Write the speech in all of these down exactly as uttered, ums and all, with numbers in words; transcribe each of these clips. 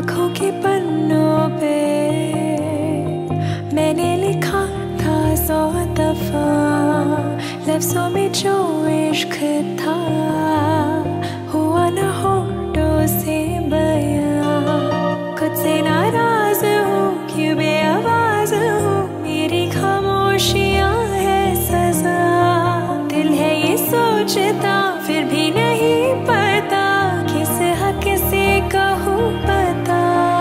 आँखों के पन्नों पे मैंने लिखा था सौ दफा, लफ्जों में जो इश्क था हुआ न होठों से बयां। खुद से नाराज हूँ, क्यों बेआवाज हूँ, मेरी खामोशियाँ है सजा। दिल है ये सोचता फिर भी नहीं पता, किस हक से कहूँ पता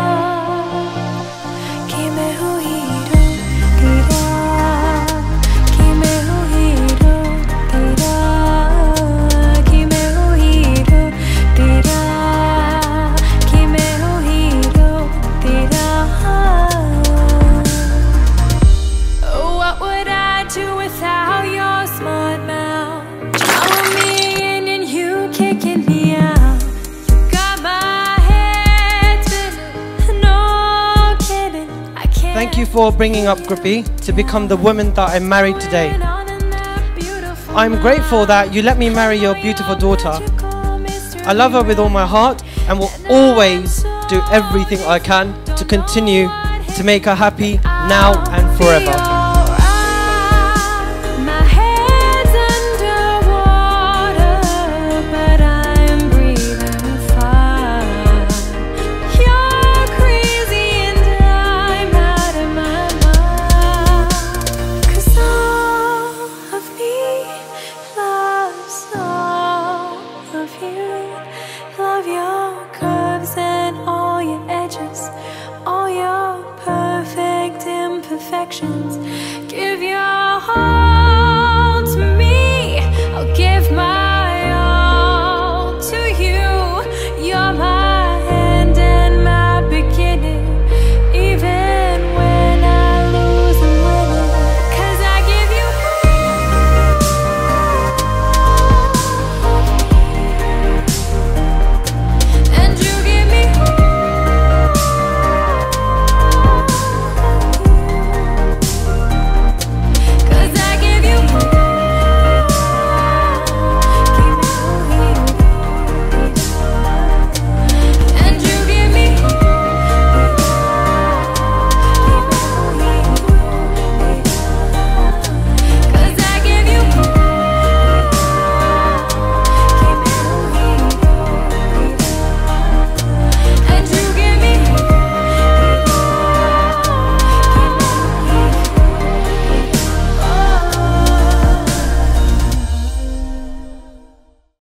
कि मैं हूँ हीरो तेरा, कि मैं हूँ हीरो तेरा, कि मैं हूँ हीरो तेरा, कि मैं हूँ हीरो तेरा। What would I do without your smart mouth? Drawing me in and you kicking me out. You got my head spinning, no kidding. I can't. Thank you for bringing up Krupi to become the woman that I'm married today. I'm grateful that you let me marry your beautiful daughter. I love her with all my heart and will always do everything I can to continue to make her happy now and forever.